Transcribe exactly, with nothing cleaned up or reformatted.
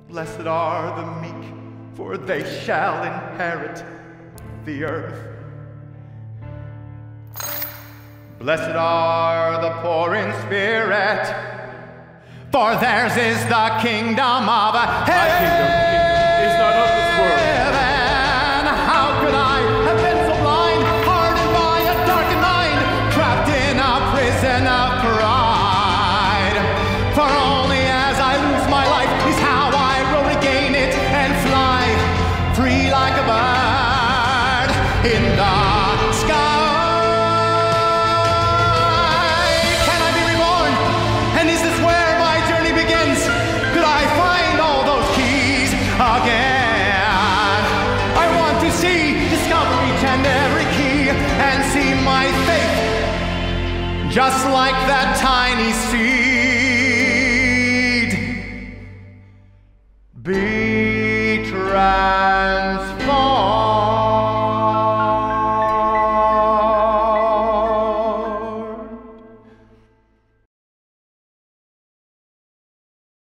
Blessed are the meek, for they shall inherit the earth. Blessed are the poor in spirit, for theirs is the kingdom of heaven. My kingdom, kingdom is not of this world. How could I have been so blind, hardened by a darkened mind, trapped in a prison of pride? For only as I lose my life is how I will regain it and fly free like a bird in the sky. Can I be reborn? And is this where my journey begins? Could I find all those keys again? I want to see, discover each and every key, and see my faith just like that tiny seed. Be